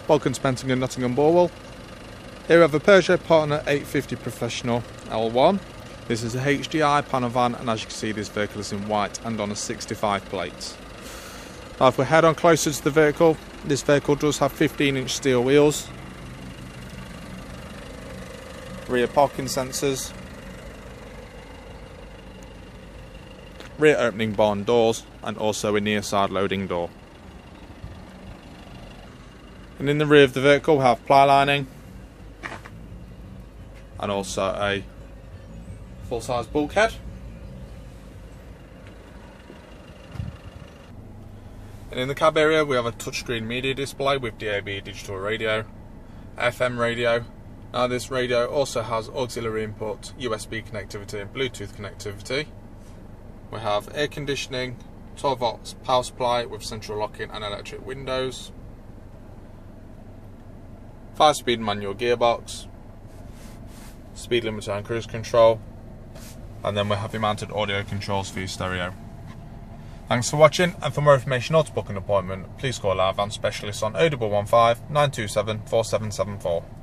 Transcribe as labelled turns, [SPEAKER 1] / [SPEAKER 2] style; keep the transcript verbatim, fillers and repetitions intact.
[SPEAKER 1] Welcome to Pentagon, Nottingham Borwell. Here we have a Peugeot Partner eight fifty Professional L one. This is a H D I panel van, and as you can see this vehicle is in white and on a sixty-five plate. Now if we head on closer to the vehicle, this vehicle does have fifteen inch steel wheels, rear parking sensors, rear opening barn doors, and also a near side loading door. And in the rear of the vehicle we have ply lining and also a full size bulkhead. And in the cab area we have a touchscreen media display with D A B digital radio, F M radio. Now this radio also has auxiliary input, U S B connectivity and Bluetooth connectivity. We have air conditioning, twelve volts power supply with central locking and electric windows, five speed manual gearbox, speed limiter and cruise control, and then we have your mounted audio controls for your stereo. Thanks for watching, and for more information or to book an appointment, please call our van specialist on oh one one five, nine two seven, four seven seven four.